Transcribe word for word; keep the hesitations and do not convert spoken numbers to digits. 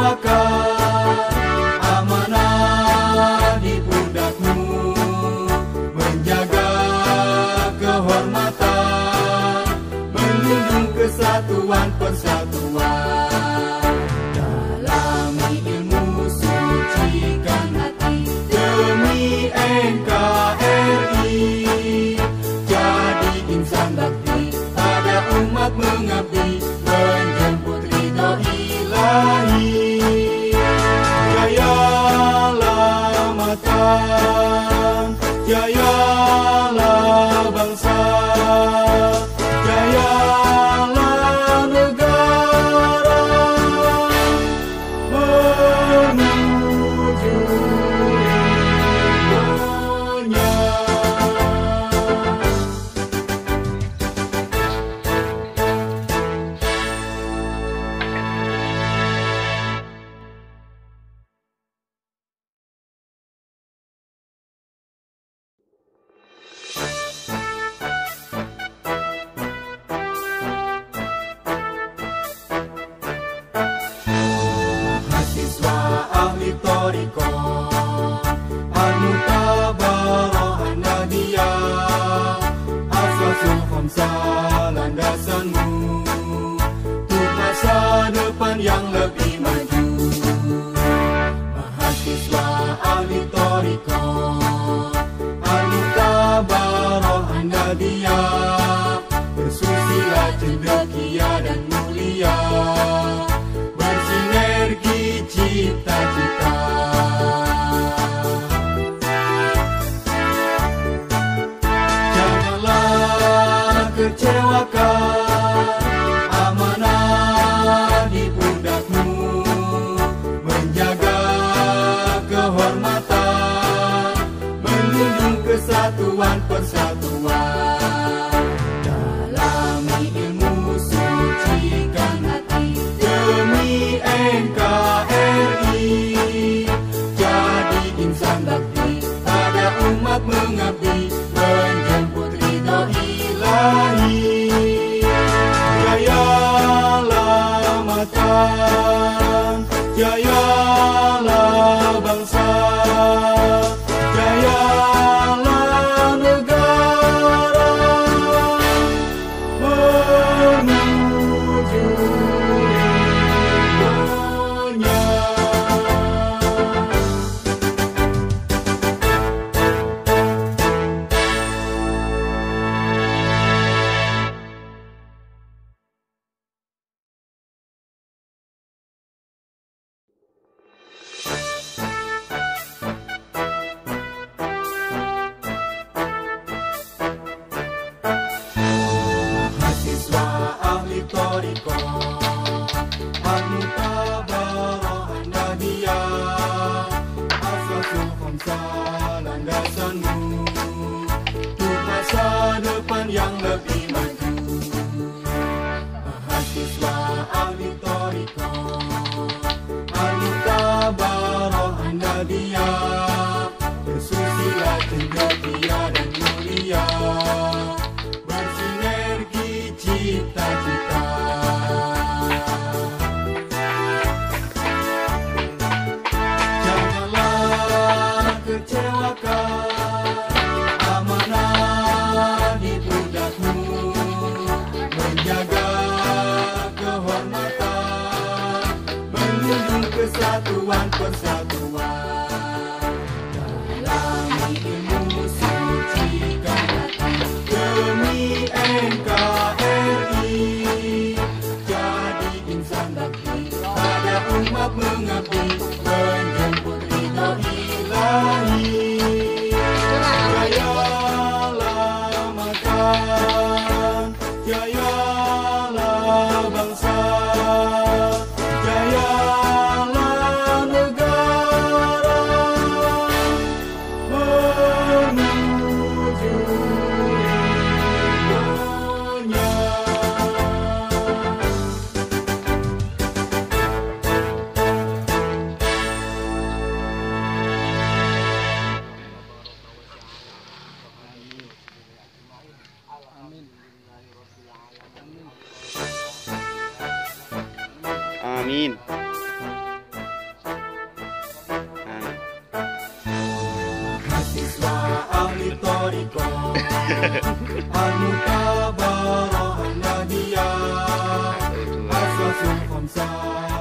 kecewakan. Amanah di pundakmu, menjaga kehormatan, menjunjung kesatuan persatuan. Dalami ilmu, sucikan hati demi N K R I. Jadi insan bakti pada umat mengabdi, menjemput ridho ilahi. Jayalah Matan, jayalah bangsa, jayalah negara, menuju ridhonya. Mahasiswa ahli toriko, al-mutabaroh an-nadiyah, asasul khamsah landasanmu, untuk masa depan yang lebih maju. Mahasiswa ahli toriko, al-mutabaroh an-nadiyah, bersusila, cendekia dan mulia, bersinergi cita-cita. Janganlah kecewakan. Amanah di pundakmu, menjaga kehormatan, menjunjung kesatuan persatuan. Dalami ilmu, sucikan hati demi N K R I. Jadi insan bakti pada umat mengabdi, menjemput ridho ilahi. Jayalah Matan, jayalah bangsa, jayalah negara, menuju ridhonya. Mahasiswa ahli toriko, al-mutabaroh an-nadiyah, asasul khamsah landasanmu, untuk masa depan yang lebih maju. Mahasiswa ahli toriko, al-mutabaroh an-nadiyah, bersusila, cendekia dan mulia, bersinergi cita-cita. Janganlah kecewakan. Amanah di pundakmu, menjaga kehormatan, menjunjung kesatuan persatuan. Dalami ilmu, sucikan hati demi N K R I. Jadi insan bakti pada umat mengabdi, menjemput ridho ilahi. Jayalah Matan, jayalah bangsa, jayalah negara, menuju ridhonya. Amin. bangsa.